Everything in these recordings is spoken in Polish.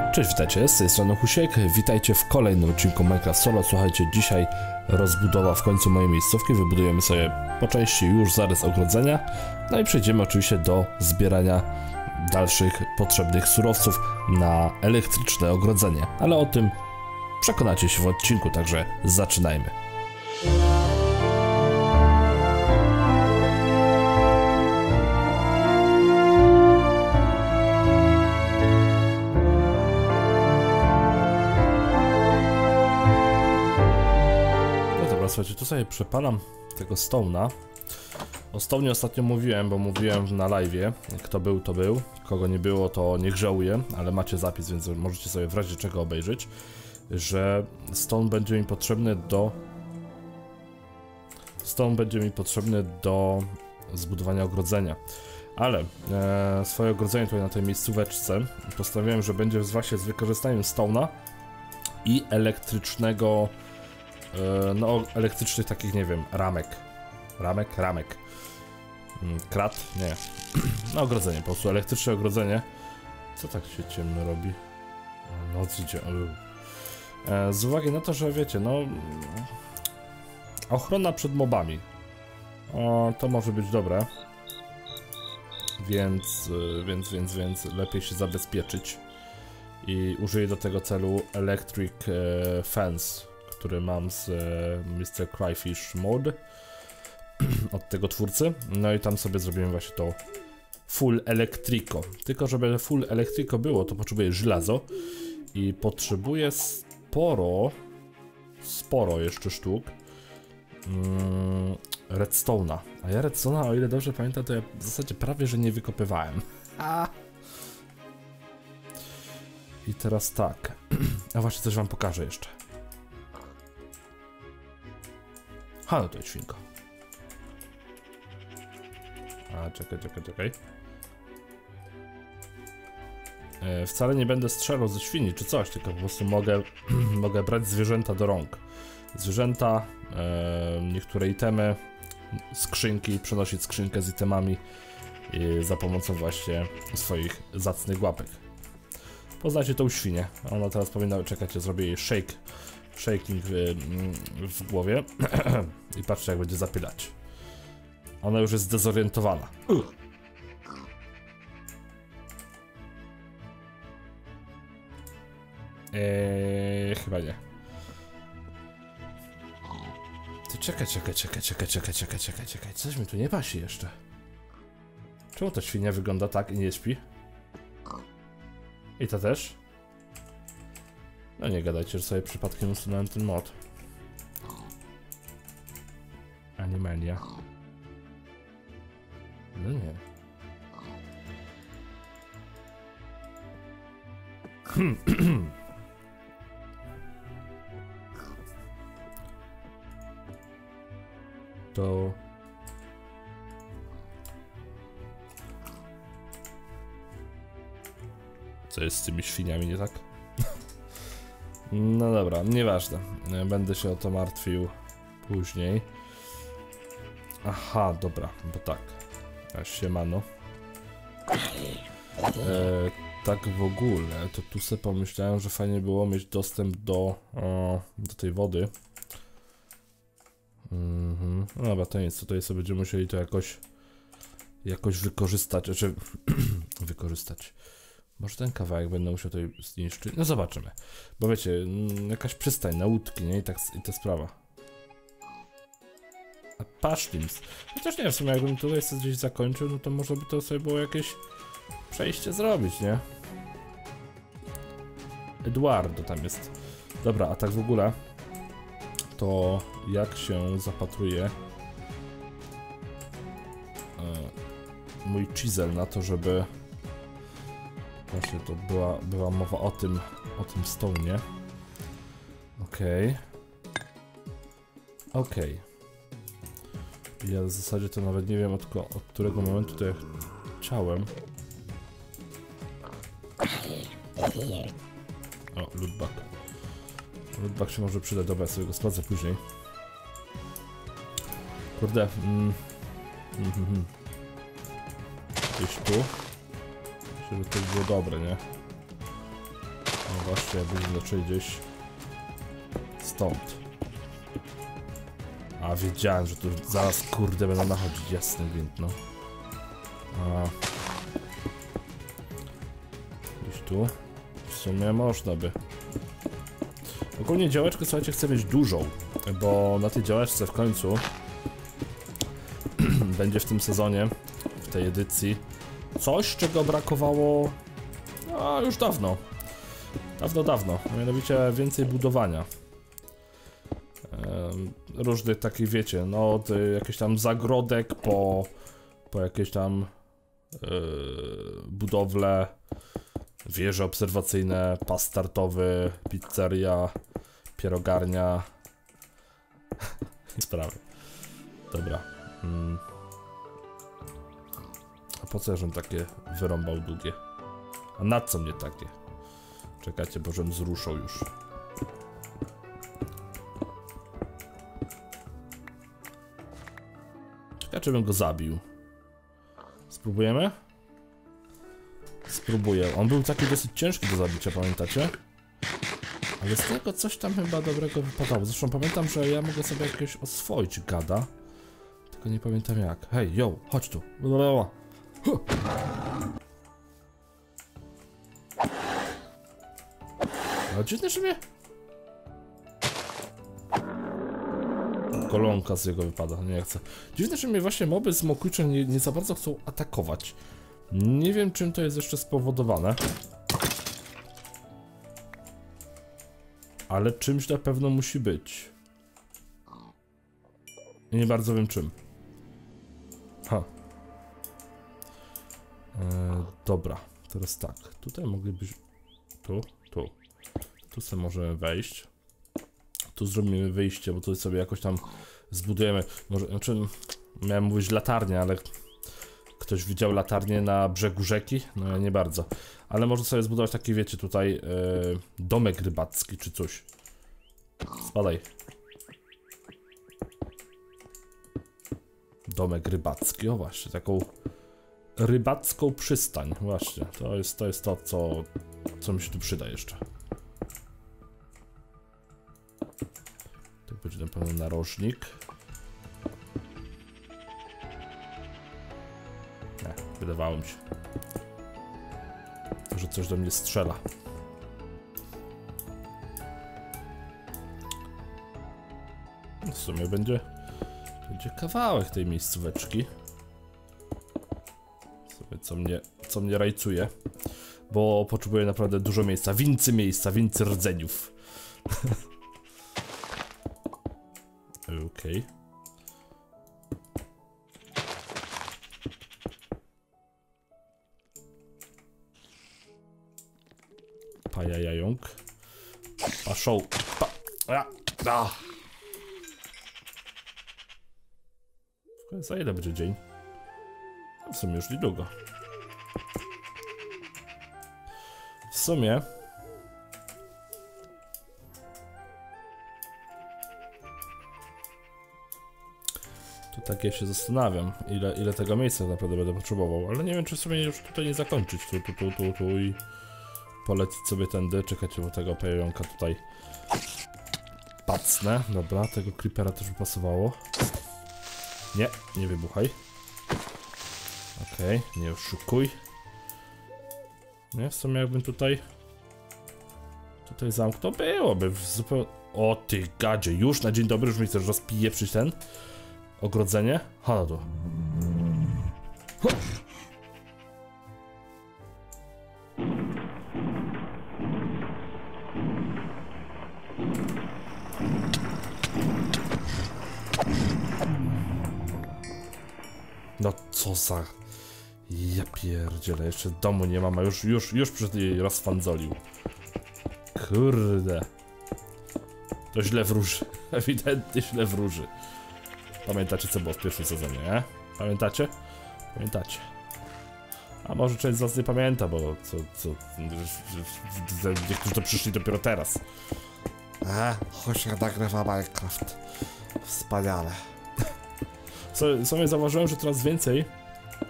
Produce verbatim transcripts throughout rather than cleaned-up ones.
Cześć, witajcie, z tej strony Husiek, witajcie w kolejnym odcinku Minecraft Solo. Słuchajcie, dzisiaj rozbudowa w końcu mojej miejscówki, wybudujemy sobie po części już zarys ogrodzenia, no i przejdziemy oczywiście do zbierania dalszych potrzebnych surowców na elektryczne ogrodzenie, ale o tym przekonacie się w odcinku, także zaczynajmy. Słuchajcie, tu sobie przepalam tego stone'a. O stone'ie ostatnio mówiłem, bo mówiłem na live'ie. Kto był, to był. Kogo nie było, to niech żałuje, ale macie zapis, więc możecie sobie w razie czego obejrzeć, że stone będzie mi potrzebny do... Stone będzie mi potrzebny do zbudowania ogrodzenia. Ale e, swoje ogrodzenie tutaj na tej miejscóweczce postawiłem, że będzie właśnie z wykorzystaniem stone'a i elektrycznego... No, elektrycznych takich, nie wiem, ramek. Ramek? Ramek. Krat? Nie. No, ogrodzenie, po prostu elektryczne ogrodzenie. Co tak się ciemno robi? Noc idzie. Z uwagi na to, że wiecie, no... Ochrona przed mobami. O, to może być dobre. Więc, więc, więc, więc lepiej się zabezpieczyć. I użyję do tego celu Electric e, Fence, który mam z e, mister Cryfish Mod od tego twórcy. No i tam sobie zrobiłem właśnie to full electrico. Tylko żeby full electrico było, to potrzebuję żelazo i potrzebuję sporo, sporo jeszcze sztuk mm, redstone'a. A ja redstone'a, o ile dobrze pamiętam, to ja w zasadzie prawie że nie wykopywałem. A. I teraz tak. A właśnie coś wam pokażę jeszcze. Ha, no to jest świnka. A, czekaj, czekaj, czekaj. E, wcale nie będę strzelał ze świni czy coś, tylko po prostu mogę, mogę brać zwierzęta do rąk. Zwierzęta, e, niektóre itemy, skrzynki, przenosić skrzynkę z itemami e, za pomocą właśnie swoich zacnych łapek. Poznajcie tą świnię. Ona teraz powinna, czekajcie, zrobię jej shake. Shaking w, w głowie i patrzcie, jak będzie zapylać. Ona już jest zdezorientowana. Uh. Eee, chyba nie. Ty czekaj, czekaj, czekaj, czekaj, czekaj, czekaj, czekaj, czekaj. Coś mi tu nie pasi jeszcze. Czemu ta świnia wygląda tak i nie śpi? I to też? No nie gadajcie, że sobie przypadkiem usunąłem ten mod. Animalia. No nie. To... Co jest z tymi świniami, nie tak? No dobra, nieważne. Będę się o to martwił później. Aha, dobra, bo tak. A siemano. E, tak w ogóle, to tu sobie pomyślałem, że fajnie było mieć dostęp do, o, do tej wody. Mhm. No dobra, to nic, tutaj sobie będziemy musieli to jakoś jakoś wykorzystać, znaczy wykorzystać. Może ten kawałek będę musiał tutaj zniszczyć. No zobaczymy. Bo wiecie, jakaś przystań na łódki, nie? I tak i ta sprawa. A paszlims. Chociaż nie, w sumie jakbym tutaj sobie gdzieś zakończył, no to może by to sobie było jakieś przejście zrobić, nie? Eduardo tam jest. Dobra, a tak w ogóle to jak się zapatruje e, mój chisel na to, żeby właśnie to była, była mowa o tym, o tym stone'ie. Okej. Okay. Okej. Okay. Ja w zasadzie to nawet nie wiem od, od którego momentu to ja chciałem. O, lootbag. Lootbag się może przydać, dobra, ja sobie go sprawdzę później. Kurde. Mm. Mm -hmm. Gdzieś tu. Żeby to było dobre, nie? No właśnie, ja będę zaczął gdzieś stąd. A wiedziałem, że tu zaraz kurde będą nachodzić, jasny gwint, no. A... Gdzieś tu? W sumie można by. Ogólnie działeczkę, słuchajcie, chcę mieć dużą, bo na tej działeczce w końcu będzie w tym sezonie, w tej edycji, coś, czego brakowało a już dawno. Dawno, dawno. Mianowicie więcej budowania. Ehm, różnych takich, wiecie, no od y, jakichś tam zagrodek po, po jakieś tam y, budowle, wieże obserwacyjne, pas startowy, pizzeria, pierogarnia. Sprawy. Dobra. Hmm. A po co ja żem takie wyrąbał długie? A na co mnie takie? Czekajcie, bo żem zruszał już. Czekaj, czy bym go zabił. Spróbujemy? Spróbuję. On był taki dosyć ciężki do zabicia, pamiętacie? Ale z tego coś tam chyba dobrego wypadało. Zresztą pamiętam, że ja mogę sobie jakiegoś oswoić gada. Tylko nie pamiętam jak. Hej, yo, chodź tu. Huh. Ale dziwne, że mnie... Golonka z jego wypada, nie chcę. Dziwne, że mnie właśnie moby smokwicze nie, nie za bardzo chcą atakować. Nie wiem, czym to jest jeszcze spowodowane. Ale czymś na pewno musi być. I nie bardzo wiem czym. Ha. Eee, dobra, teraz tak. Tutaj mogliby... Tu, tu. Tu sobie możemy wejść. Tu zrobimy wyjście, bo tu sobie jakoś tam zbudujemy. Może, znaczy, miałem mówić latarnię, ale ktoś widział latarnię na brzegu rzeki? No ja nie bardzo. Ale może sobie zbudować taki, wiecie, tutaj yy, domek rybacki czy coś. Spadaj. Domek rybacki, o właśnie, taką rybacką przystań. Właśnie, to jest to, jest to co, co mi się tu przyda jeszcze. Tu będzie na pewno narożnik. Nie, wydawało mi się, że coś do mnie strzela. W sumie będzie, będzie kawałek tej miejscóweczki. Sobie co mnie, co mnie rajcuje. Bo potrzebuję naprawdę dużo miejsca. Wincy miejsca, wincy rdzeniów. Okej. Okay. Pajajająk. Paszą. Pa. A. A. Za ile będzie dzień? W sumie już niedługo. W sumie... Tu tak ja się zastanawiam, ile, ile tego miejsca naprawdę będę potrzebował, ale nie wiem, czy w sumie już tutaj nie zakończyć, tu, tu, tu, tu, tu i polecić sobie tędy. Czekajcie, bo tego pająka tutaj pacnę. Dobra, tego creepera też by pasowało. Nie, nie wybuchaj. Okej, okay, nie oszukuj. Nie, w sumie jakbym tutaj... Tutaj zamknął, byłoby zupełnie... O ty gadzie, już na dzień dobry, już mi chcesz rozpieprzyć ten... Ogrodzenie? Chodź tu. No co za... Ja pierdzielę, jeszcze domu nie mam, a już, już, już przed jej rozfandzolił. Kurde. To źle wróży. Ewidentnie źle wróży. Pamiętacie, co było w pierwszym sezonie, nie? Pamiętacie? Pamiętacie. A może część z was nie pamięta, bo co, co... Niektórzy to przyszli dopiero teraz. A, choć ja nagrywa Minecraft. Wspaniale. W sumie zauważyłem, że coraz więcej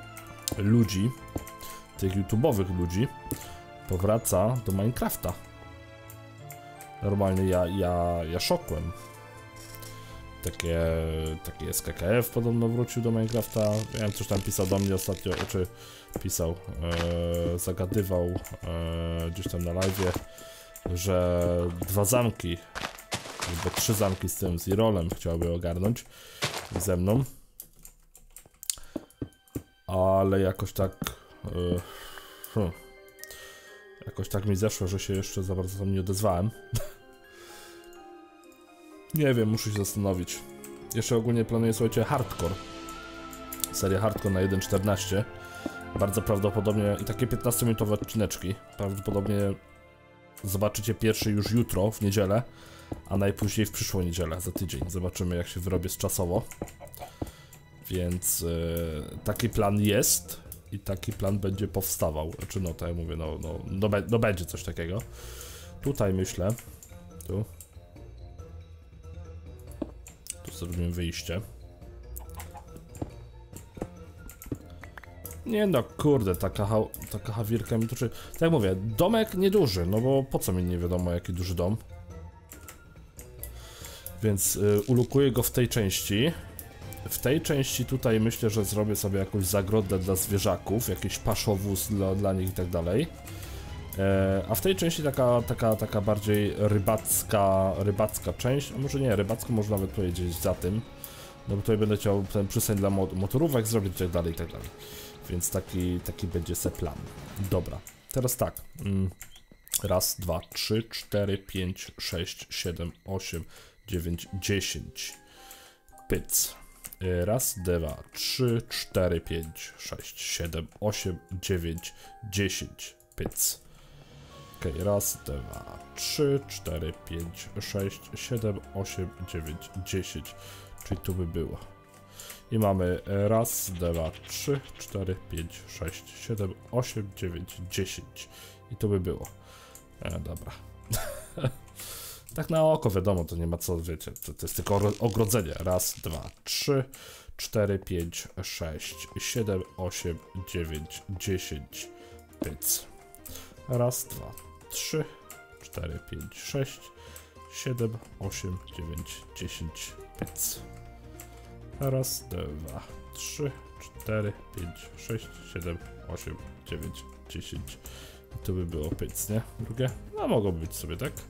ludzi, tych YouTube'owych ludzi, powraca do Minecrafta. Normalnie ja, ja, ja szokłem. Takie, taki S K K F podobno wrócił do Minecrafta. Ja wiem, coś tam pisał do mnie ostatnio, czy pisał, e, zagadywał e, gdzieś tam na live'ie, że dwa zamki, albo trzy zamki z tym, z Irolem chciałby ogarnąć ze mną. Ale jakoś tak, e, hmm, jakoś tak mi zeszło, że się jeszcze za bardzo tam nie odezwałem. Nie wiem, muszę się zastanowić. Jeszcze ogólnie planuję, słuchajcie, hardcore. Serię hardcore na jeden czternaście. Bardzo prawdopodobnie i takie piętnastominutowe odcineczki. Prawdopodobnie zobaczycie pierwszy już jutro, w niedzielę, a najpóźniej w przyszłą niedzielę, za tydzień. Zobaczymy, jak się wyrobię z czasowo. Więc yy, taki plan jest i taki plan będzie powstawał. Znaczy, no, tak jak mówię, no, no, no, no będzie coś takiego. Tutaj myślę, tu. Tu zrobimy wyjście. Nie no, kurde, taka, ha taka hawirka mi toczy. Tak jak mówię, domek nieduży, no bo po co mi nie wiadomo jaki duży dom. Więc y, ulukuję go w tej części. W tej części tutaj myślę, że zrobię sobie jakąś zagrodę dla zwierzaków, jakiś paszowóz dla, dla nich i tak dalej. E, a w tej części taka, taka, taka bardziej rybacka, rybacka część, a może nie, rybacko można nawet powiedzieć za tym. No bo tutaj będę chciał ten przystań dla motorówek zrobić i tak dalej, i tak dalej. Więc taki, taki będzie se plan. Dobra, teraz tak. Raz, dwa, trzy, cztery, pięć, sześć, siedem, osiem, dziewięć, dziesięć. Pyc. Raz, dwa, trzy, cztery, pięć, sześć, siedem, osiem, dziewięć, dziesięć. Pyc. Ok, raz, dwa, trzy, cztery, pięć, sześć, siedem, osiem, dziewięć, dziesięć. Czyli tu by było. I mamy raz, dwa, trzy, cztery, pięć, sześć, siedem, osiem, dziewięć, dziesięć. I tu by było. E, dobra. Tak na oko wiadomo, to nie ma co, wiecie, to, to jest tylko ogrodzenie. Raz, dwa, trzy, cztery, pięć, sześć, siedem, osiem, dziewięć, dziesięć. Pyc. Raz, dwa, trzy, cztery, pięć, sześć, siedem, osiem, dziewięć, dziesięć. Pyc. Raz, dwa, trzy, cztery, pięć, sześć, siedem, osiem, dziewięć, dziesięć. I to by było pyc, nie? Drugie? No mogłoby być sobie, tak?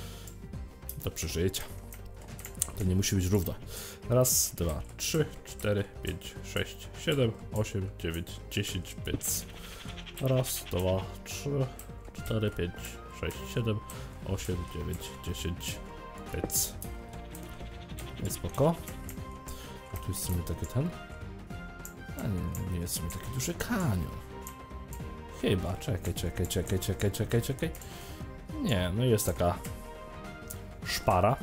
Do przeżycia. To nie musi być równo. Raz, dwa, trzy, cztery, pięć, sześć, siedem, osiem, dziewięć, dziesięć, pyc. Raz, dwa, trzy, cztery, pięć, sześć, siedem, osiem, dziewięć, dziesięć, pyc. No spoko. A tu jest w sumie taki ten? A nie, nie jest w sumie taki duży kanion. Chyba, czekaj, czekaj, czekaj, czekaj, czekaj, czekaj. Nie, no jest taka szpara,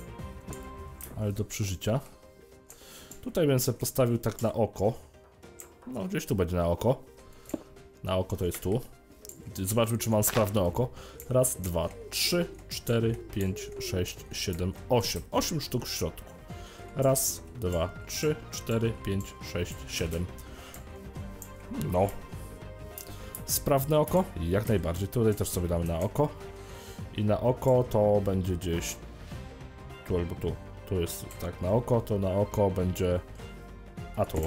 ale do przeżycia. Tutaj bym sobie postawił tak na oko. No gdzieś tu będzie na oko. Na oko to jest tu. Zobaczmy, czy mam sprawne oko. Raz, dwa, trzy, cztery, pięć, sześć, siedem, osiem. osiem sztuk w środku. Raz, dwa, trzy, cztery, pięć, sześć, siedem. No. Sprawne oko? Jak najbardziej. Tutaj też sobie damy na oko. I na oko to będzie gdzieś tu albo tu. Tu jest tak na oko, to na oko będzie... A tu.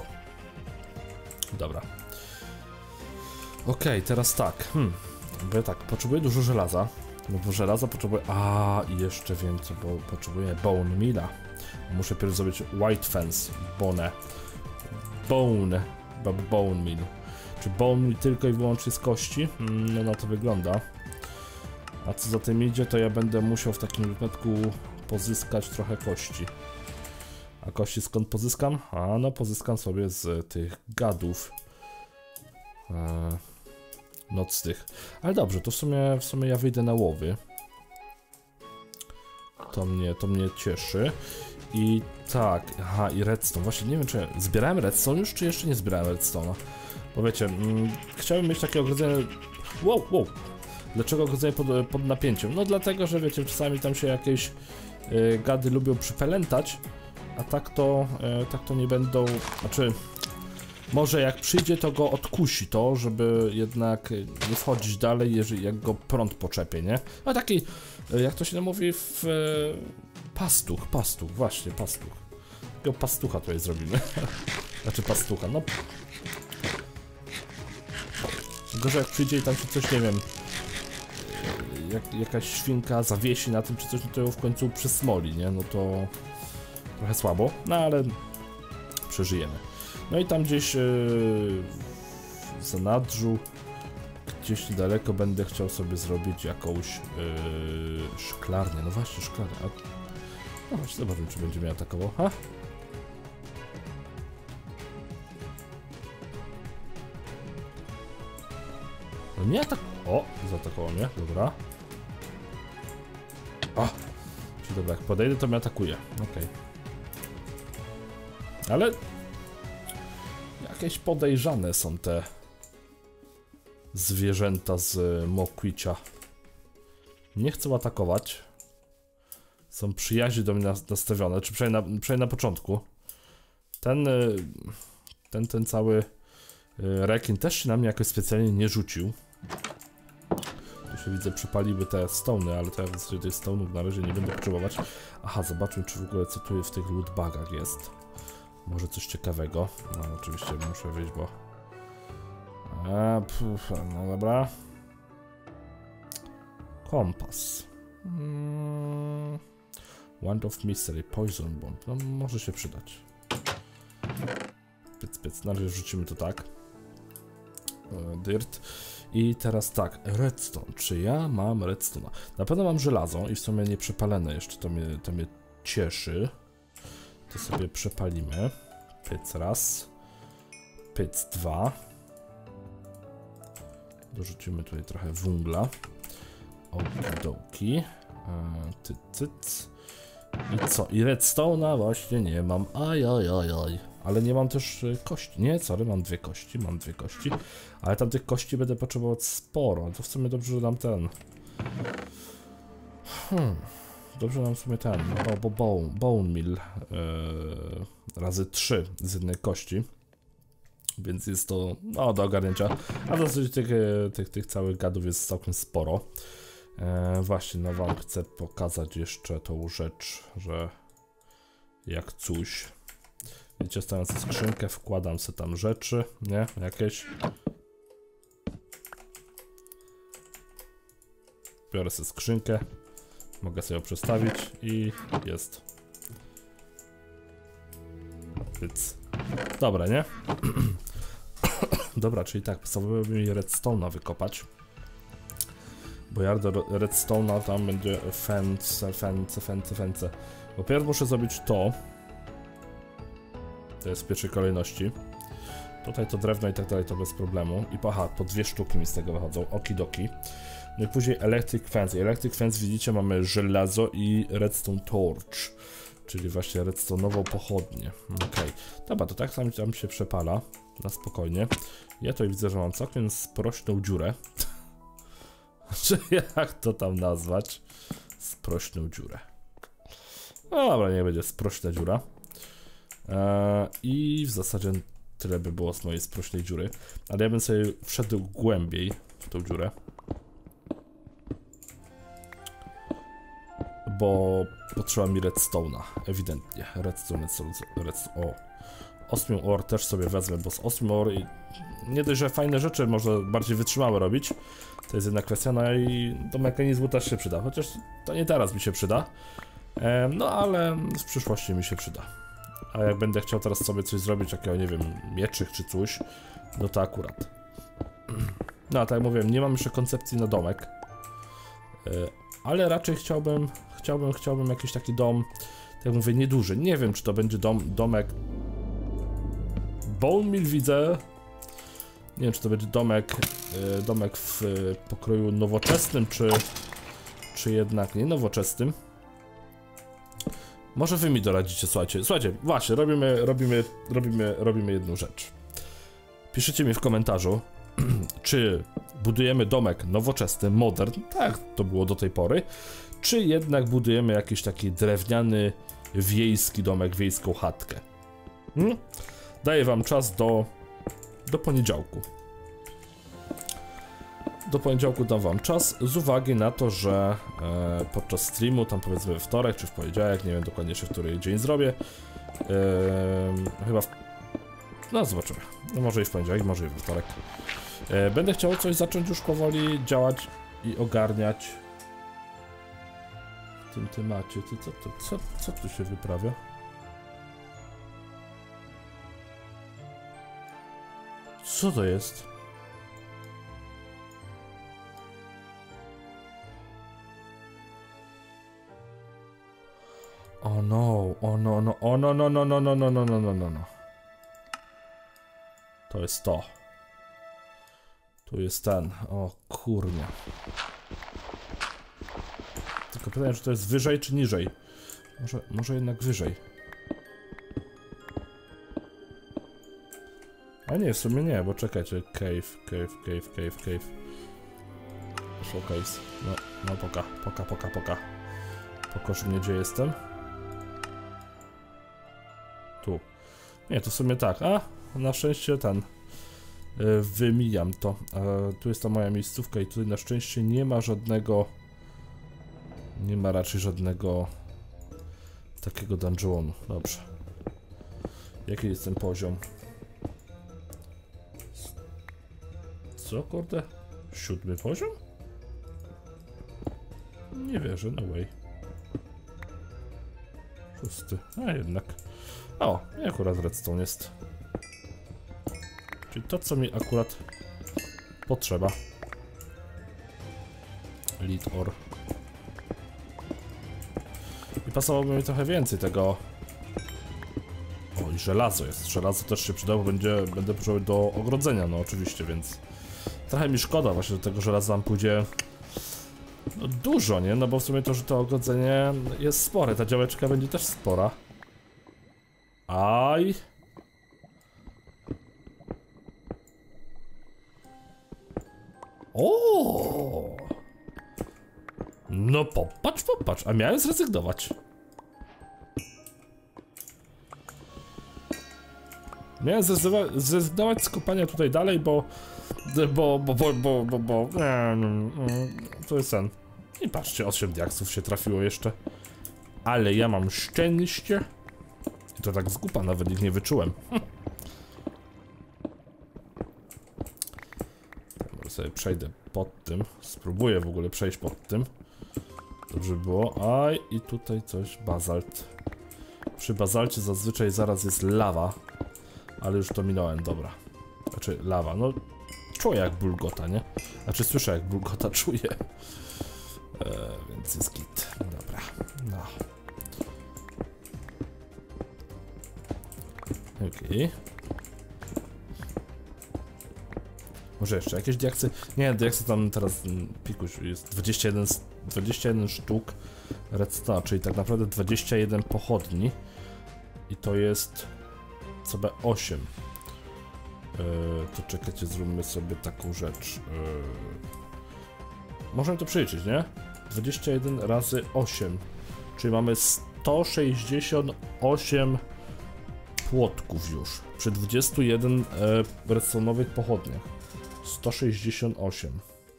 Dobra. Okej, teraz tak. Hmm. Bo tak, potrzebuję dużo żelaza. No bo żelaza potrzebuję... A i jeszcze więcej, bo potrzebuję bone meala. Muszę pierw zrobić white fence. Bone. Bone. Bone meal. Czy bone meal tylko i wyłącznie z kości? No na to wygląda. A co za tym idzie, to ja będę musiał w takim wypadku pozyskać trochę kości. A kości skąd pozyskam? A no pozyskam sobie z tych gadów. Eee, nocnych. Ale dobrze, to w sumie, w sumie ja wyjdę na łowy. To mnie, to mnie cieszy. I tak, aha, i redstone. Właśnie nie wiem, czy zbierałem redstone już, czy jeszcze nie zbierałem redstone'a. Bo wiecie, mm, chciałem mieć takie ogrodzenie... Wow, wow! Dlaczego ogrodzenie pod, pod napięciem? No dlatego, że wiecie, czasami tam się jakieś y, gady lubią przypelętać, a tak to, y, tak to nie będą... Znaczy, może jak przyjdzie, to go odkusi to, żeby jednak nie wchodzić dalej, jeżeli jak go prąd poczepie, nie? A taki, jak to się mówi, w pastuch, pastuch, właśnie, pastuch. Takiego pastucha tutaj zrobimy. Znaczy pastucha, no. Gorzej jak przyjdzie i tam się coś, nie wiem, jak, jakaś świnka zawiesi na tym czy coś, no to ją w końcu przysmoli, nie? No to trochę słabo, no ale przeżyjemy. No i tam gdzieś yy, w zanadrzu, gdzieś niedaleko będę chciał sobie zrobić jakąś yy, szklarnię. No właśnie, szklarnię. A... No właśnie, zobaczymy, czy będzie mnie atakował. Ha? No nie atak... O! Zaatakował mnie, dobra. O! Czyli dobra, jak podejdę, to mnie atakuje. Okej. Okay. Ale... jakieś podejrzane są te zwierzęta z Mokwicia. Nie chcą atakować. Są przyjaźnie do mnie nastawione, czy przynajmniej na, przynajmniej na początku. Ten, ten, ten cały rekin też się na mnie jakoś specjalnie nie rzucił. Tu się widzę, przypaliły te stony, ale to ja w zasadzie tych stonów na razie nie będę potrzebować. Aha, zobaczmy, czy w ogóle co tu w tych lootbagach jest. Może coś ciekawego. No oczywiście muszę wyjść, bo... A, puf, no dobra. Kompas. Hmm. Wand of Mystery, Poison Bomb. No może się przydać. Pyc, pyc. Na razie wrzucimy to tak. E, dirt. I teraz tak, redstone. Czy ja mam redstone? Na pewno mam żelazo i w sumie nie przepalone jeszcze. To mnie, to mnie cieszy. To sobie przepalimy. Pyc raz. Pyc dwa. Dorzucimy tutaj trochę węgla. Okidoki. Ty, tyc. I co? I redstone'a właśnie nie mam. Aj, aj, aj, aj. Ale nie mam też y, kości. Nie, sorry, mam dwie kości. Mam dwie kości. Ale tam tych kości będę potrzebować sporo. To w sumie dobrze, że nam ten. Hmm. Dobrze nam w sumie ten. Bo, bo bone, bone mill yy, razy trzy z jednej kości. Więc jest to no, do ogarnięcia. A w zasadzie tych, tych, tych całych gadów jest całkiem sporo. E, właśnie, no wam chcę pokazać jeszcze tą rzecz, że jak coś. Wiecie, stawiam sobie skrzynkę, wkładam sobie tam rzeczy, nie? Jakieś. Biorę sobie skrzynkę, mogę sobie ją przestawić i jest. Więc... Dobra, nie? Dobra, czyli tak, postanowiłem mi redstone'a wykopać. Bo ja do redstone'a tam będzie fence, fence, fence, fence. Po pierwsze muszę zrobić to. To jest w pierwszej kolejności. Tutaj to drewno i tak dalej to bez problemu. I aha, po dwie sztuki mi z tego wychodzą, okidoki. No i później electric fence. I electric fence widzicie, mamy żelazo i redstone torch. Czyli właśnie redstone'ową pochodnię. Okej. Okay. Dobra, to tak tam, tam się przepala. Na spokojnie. Ja tutaj widzę, że mam całkiem sprośną dziurę. Czy jak to tam nazwać? Sprośną dziurę. No dobra, nie będzie sprośna dziura. Eee, I w zasadzie tyle by było z mojej sprośnej dziury. Ale ja bym sobie wszedł głębiej w tą dziurę. Bo potrzeba mi redstone'a, ewidentnie. Redstone, redstone, redstone. O. Osmium ore też sobie wezmę, bo z osmium ore i nie dość, że fajne rzeczy może bardziej wytrzymałe robić. To jest jedna kwestia, no i do mechanizmu też się przyda, chociaż to nie teraz mi się przyda. E, no ale w przyszłości mi się przyda. A jak będę chciał teraz sobie coś zrobić, jakiego, nie wiem, mieczyk czy coś, no to akurat. No a tak jak mówiłem, nie mam jeszcze koncepcji na domek. E, ale raczej chciałbym, chciałbym, chciałbym jakiś taki dom, tak jak mówię, nieduży. Nie wiem, czy to będzie dom, domek... Bone mill widzę. Nie wiem, czy to będzie domek, yy, domek w yy, pokroju nowoczesnym, czy, czy jednak nie nowoczesnym. Może wy mi doradzicie, słuchajcie. Słuchajcie, właśnie, robimy, robimy, robimy, robimy jedną rzecz. Piszcie mi w komentarzu, czy budujemy domek nowoczesny, modern, tak to było do tej pory, czy jednak budujemy jakiś taki drewniany, wiejski domek, wiejską chatkę. Hmm? Daję wam czas do do poniedziałku. Do poniedziałku dam wam czas, z uwagi na to, że e, podczas streamu, tam powiedzmy we wtorek czy w poniedziałek, nie wiem dokładnie jeszcze w który dzień zrobię, e, chyba w... no zobaczymy, no może i w poniedziałek, może i we wtorek. E, będę chciał coś zacząć już powoli działać i ogarniać w tym temacie. Ty, co, to, co, co tu się wyprawia? Co to jest? Oh no, oh no, no, oh no, no, no, no, no, no, no, no, no, no, no. To jest to. Tu jest ten, o kurnia. Tylko pytanie, czy to jest wyżej, czy niżej? Może, może jednak wyżej. A nie, w sumie nie, bo czekajcie, cave, cave, cave, cave, cave. Showcase, no, no poka, poka, poka, poka. Pokaż mnie, gdzie jestem. Tu. Nie, to w sumie tak, a na szczęście ten yy, wymijam to. E, tu jest ta moja miejscówka i tutaj na szczęście nie ma żadnego, nie ma raczej żadnego takiego dungeonu. Dobrze. Jaki jest ten poziom? Co, kurde? Siódmy poziom? Nie wierzę, no way. Szósty, a jednak. O, i akurat redstone jest. Czyli to, co mi akurat potrzeba. Lead ore. I pasowałoby mi trochę więcej tego. O, i żelazo jest. Żelazo też się przydało, będzie, będę potrzebował do ogrodzenia, no oczywiście, więc trochę mi szkoda właśnie, że tego żelaza nam pójdzie no, dużo, nie? No bo w sumie to, że to ogrodzenie jest spore, ta działeczka będzie też spora. Aj. O. No popatrz, popatrz, a miałem zrezygnować. Miałem zrezygnować z kopania tutaj dalej, bo bo, bo, bo, bo, bo, bo, nie, nie, to jest sen. I patrzcie, osiem diaksów się trafiło jeszcze. Ale ja mam szczęście. I to tak z gupa, nawet ich nie wyczułem. Może sobie przejdę pod tym. Spróbuję w ogóle przejść pod tym. Dobrze było. Aj, i tutaj coś, bazalt. Przy bazalcie zazwyczaj zaraz jest lawa. Ale już to minąłem, dobra. Znaczy lawa, no czuję jak bulgota, nie? Znaczy słyszę jak bulgota, czuję. Eee, więc jest git. Dobra, no. Okej. Okay. Może jeszcze jakieś diaksy? Nie, diaksy tam teraz pikuś jest dwadzieścia jeden, dwadzieścia jeden sztuk redstone, czyli tak naprawdę dwadzieścia jeden pochodni. I to jest C B osiem. Yy, to czekajcie, zróbmy sobie taką rzecz. Yy, możemy to przeliczyć, nie? dwadzieścia jeden razy osiem. Czyli mamy sto sześćdziesiąt osiem płotków już. Przy dwudziestu jeden yy, redstone'owych pochodniach. sto sześćdziesiąt osiem.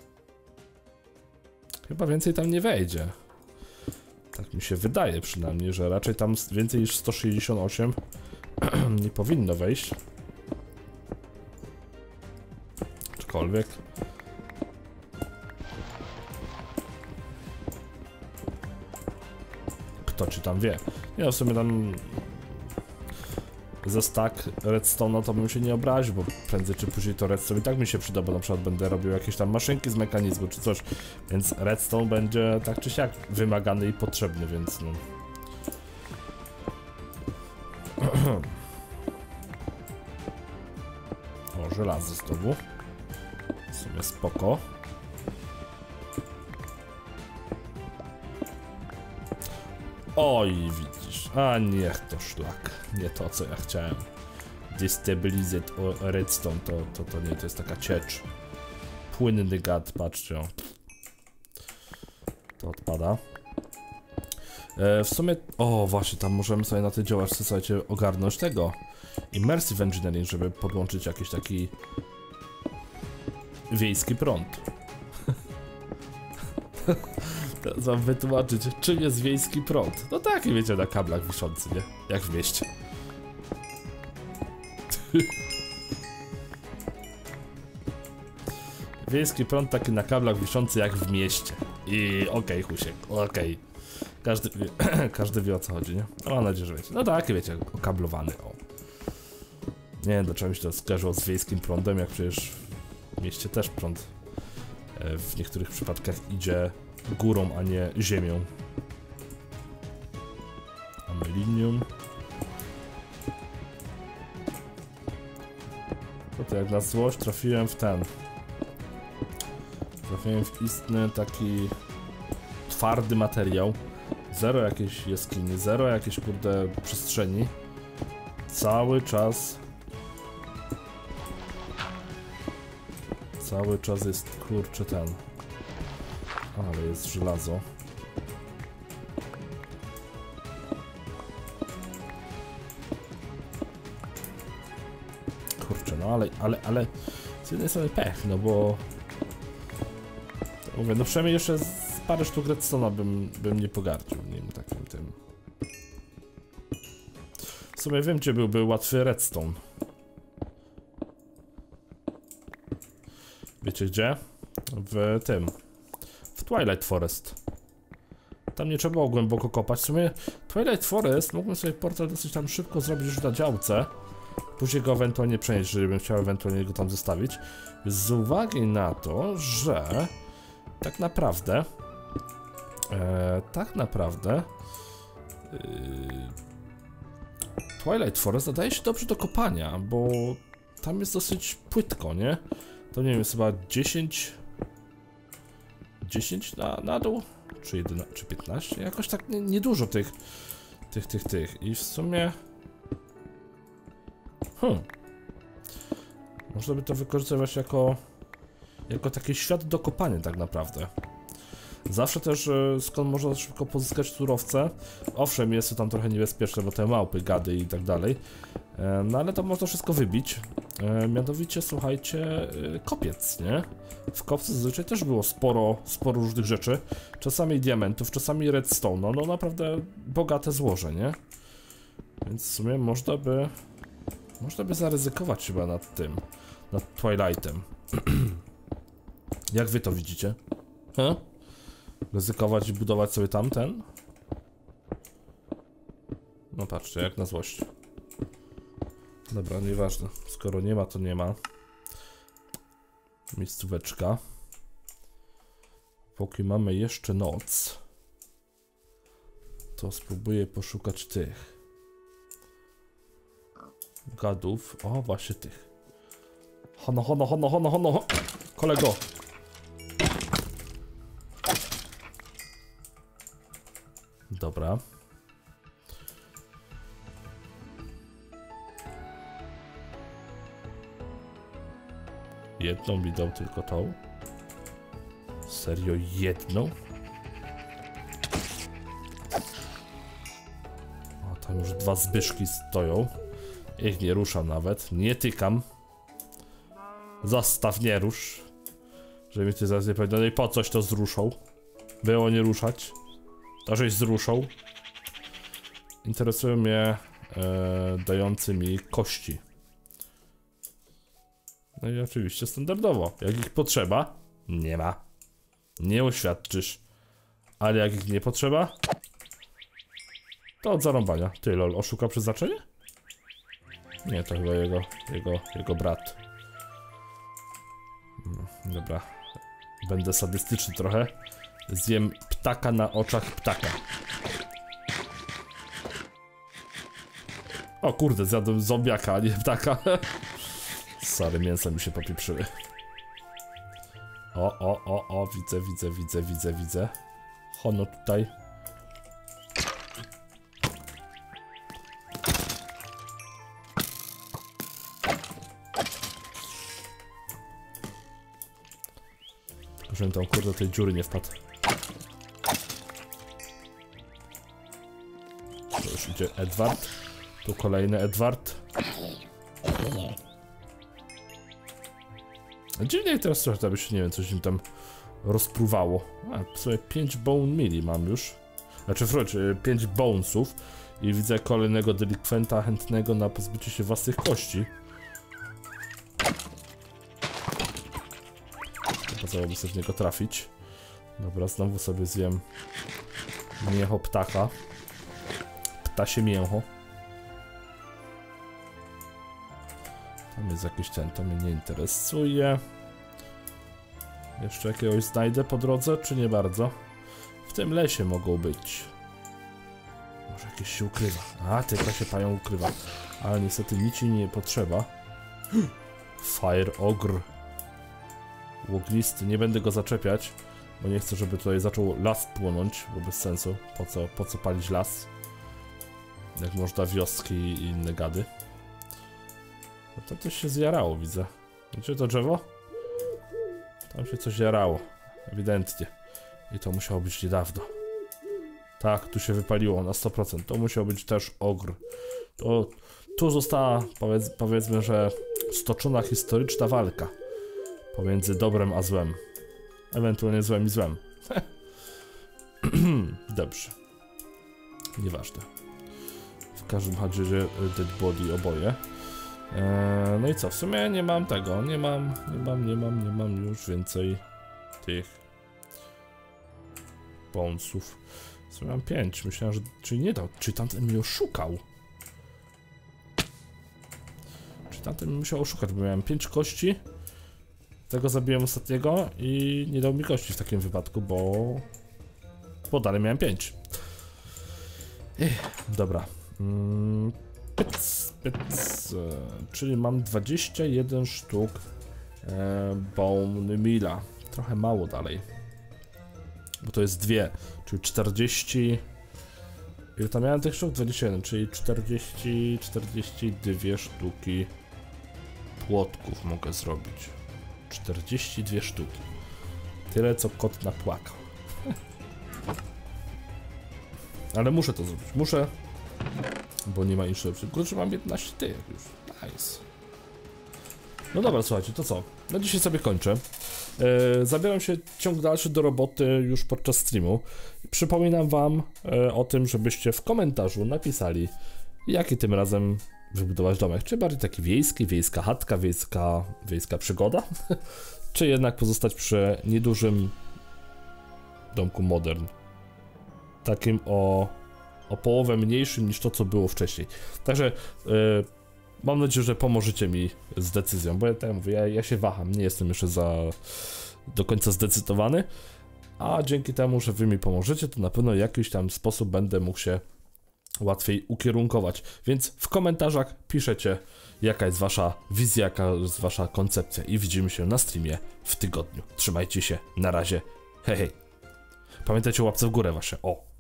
Chyba więcej tam nie wejdzie. Tak mi się wydaje przynajmniej, że raczej tam więcej niż sto sześćdziesiąt osiem nie powinno wejść. Aczkolwiek. Kto ci tam wie? Nie, no w sumie tam ze stack redstone'a to bym się nie obraził, bo prędzej czy później to redstone i tak mi się przyda, bo na przykład będę robił jakieś tam maszynki z mechanizmu czy coś, więc redstone będzie tak czy siak wymagany i potrzebny, więc no. O, żelazo znowu. W sumie spoko. Oj, widzisz. A niech to szlak. Nie to, co ja chciałem. Destabilized redstone, to, to, to nie, to jest taka ciecz. Płynny gad, patrzcie. O. To odpada. E, w sumie, o właśnie, tam możemy sobie na tej działaczce, słuchajcie, ogarnąć tego Immersive Engineering, żeby podłączyć jakiś taki wiejski prąd. Teraz mam wytłumaczyć, czym jest wiejski prąd. No taki, wiecie, na kablach wiszący, nie? Jak w mieście. Wiejski prąd taki na kablach wiszący jak w mieście. I okej, okay, Husiek, okej. Okay. Każdy wie, każdy wie, o co chodzi, nie? No, mam nadzieję, że wiecie. No tak, wiecie, okablowany, o. Nie wiem, dlaczego mi się to skojarzyło z wiejskim prądem, jak przecież w mieście też prąd e, w niektórych przypadkach idzie górą, a nie ziemią. Mamy linium. No to jak na złość trafiłem w ten. Trafiłem w istny taki twardy materiał. Zero jakiejś jaskini, zero jakiejś kurde przestrzeni. Cały czas. Cały czas jest kurczę ten. Ale jest żelazo. Kurczę, no ale, ale, ale z jednej strony pech, no bo mówię, no przynajmniej jeszcze z parę sztuk redstone'a bym, bym nie pogardził nim takim tym. W sumie wiem, gdzie byłby łatwy redstone. Wiecie gdzie? W tym. W Twilight Forest. Tam nie trzeba było głęboko kopać. W sumie Twilight Forest mógłbym sobie portal dosyć tam szybko zrobić już na działce. Później go ewentualnie przenieść, jeżeli bym chciał ewentualnie go tam zostawić. Z uwagi na to, że tak naprawdę e, tak naprawdę e, Twilight Forest nadaje się dobrze do kopania, bo tam jest dosyć płytko, nie? To nie wiem, jest chyba dziesięć dziesięć na, na dół? Czy jedenaście, czy piętnaście? Jakoś tak niedużo nie tych tych, tych, tych i w sumie hmm można by to wykorzystywać jako jako taki świat do kopania tak naprawdę. Zawsze też skąd można szybko pozyskać surowce. Owszem, jest to tam trochę niebezpieczne, bo te małpy, gady i tak dalej. No ale to można wszystko wybić. Mianowicie, słuchajcie, kopiec, nie? W kopcu zazwyczaj też było sporo, sporo różnych rzeczy. Czasami diamentów, czasami redstone. No, no naprawdę bogate złoże, nie? Więc w sumie można by... Można by zaryzykować chyba nad tym. Nad Twilightem. Jak wy to widzicie? He? Ryzykować i budować sobie tamten? No patrzcie, jak na złość. Dobra, nieważne. Skoro nie ma, to nie ma. Miejscóweczka. Póki mamy jeszcze noc, to spróbuję poszukać tych gadów. O, właśnie tych. Hono, hono, hono, hono, hono. Kolego. Dobra. Jedną mi dał tylko tą. Serio, jedną? O, tam już dwa zbyszki stoją. Ich nie ruszam nawet, nie tykam. Zostaw, nie rusz. Żeby mi ty zaraz nie powiedział, no i po coś to zruszą? Było nie ruszać. To żeś zruszą. Interesują mnie e, dający mi kości. No i oczywiście standardowo. Jak ich potrzeba, nie ma. Nie oświadczysz. Ale jak ich nie potrzeba, to od zarąbania. Ty lol, oszuka przeznaczenie? Nie, to chyba jego, jego, jego brat. Dobra. Będę sadystyczny trochę. Zjem ptaka na oczach ptaka. O kurde, zjadłem zombiaka, a nie ptaka. Sorry, mięsa mi się popieprzyły. O, o, o, o, widzę, widzę, widzę, widzę, widzę. Hono tutaj. Tylko żebym tam kurde tej dziury nie wpadł. Dobrze, już idzie Edward. Tu kolejny Edward. Dziwnie teraz trochę, aby się, nie wiem, coś im tam rozpruwało. A, w sumie pięć bone mili mam już. Znaczy, wróć, pięć bonesów. I widzę kolejnego delikwenta chętnego na pozbycie się własnych kości. Okazałoby sobie w niego trafić. Dobra, znowu sobie zjem mięcho ptaka. Ptasie mięcho. Tam jest jakiś ten, to mnie nie interesuje. Jeszcze jakiegoś znajdę po drodze, czy nie bardzo? W tym lesie mogą być. Może jakieś się ukrywa. A, tylko się pają ukrywa. Ale niestety nic ci nie potrzeba. Fire Ogre. Łoglisty, nie będę go zaczepiać, bo nie chcę, żeby tutaj zaczął las płonąć, bo bez sensu. Po co, po co palić las? Jak można wioski i inne gady. No to coś się zjarało, widzę. Widzicie to drzewo? Tam się coś jarało. Ewidentnie. I to musiało być niedawno. Tak, tu się wypaliło na sto procent. To musiał być też ogr. To tu została, powiedz, powiedzmy, że stoczona historyczna walka pomiędzy dobrem a złem. Ewentualnie złem i złem. Dobrze. Nieważne. W każdym razie dead body oboje. Eee, no i co? W sumie nie mam tego. Nie mam, nie mam, nie mam, nie mam już więcej tych bonesów. W sumie mam pięć. Myślałem, że... Czyli nie dał. Czyli tamten mnie oszukał. Czyli tamten mnie musiał oszukać, bo miałem pięć kości. Tego zabiłem ostatniego i nie dał mi kości w takim wypadku, bo... Bo dalej miałem pięć. Ech, dobra. Mm, pyc, pyc. E, czyli mam dwadzieścia jeden sztuk e, bone meala. Trochę mało dalej. Bo to jest dwie, czyli czterdzieści... Ile tam miałem tych sztuk? dwadzieścia jeden, czyli czterdzieści, czterdzieści dwie sztuki płotków mogę zrobić. czterdzieści dwie sztuki. Tyle, co kot napłakał. Ale muszę to zrobić. Muszę. Bo nie ma innej opcji. Kurczę, mam jedenaście tych już. Nice. No dobra, słuchajcie, to co? Na dzisiaj sobie kończę. Yy, zabieram się ciąg dalszy do roboty już podczas streamu. Przypominam wam yy, o tym, żebyście w komentarzu napisali, jaki tym razem wybudować domek. Czy bardziej taki wiejski, wiejska chatka, wiejska, wiejska przygoda? Czy jednak pozostać przy niedużym domku modern? Takim o, o połowę mniejszym niż to, co było wcześniej. Także yy, mam nadzieję, że pomożecie mi z decyzją, bo ja tak mówię, ja, ja się waham, nie jestem jeszcze za do końca zdecydowany, a dzięki temu, że wy mi pomożecie, to na pewno w jakiś tam sposób będę mógł się łatwiej ukierunkować. Więc w komentarzach piszecie, jaka jest wasza wizja, jaka jest wasza koncepcja i widzimy się na streamie w tygodniu. Trzymajcie się, na razie, hej hej. Pamiętajcie o łapce w górę wasze, o!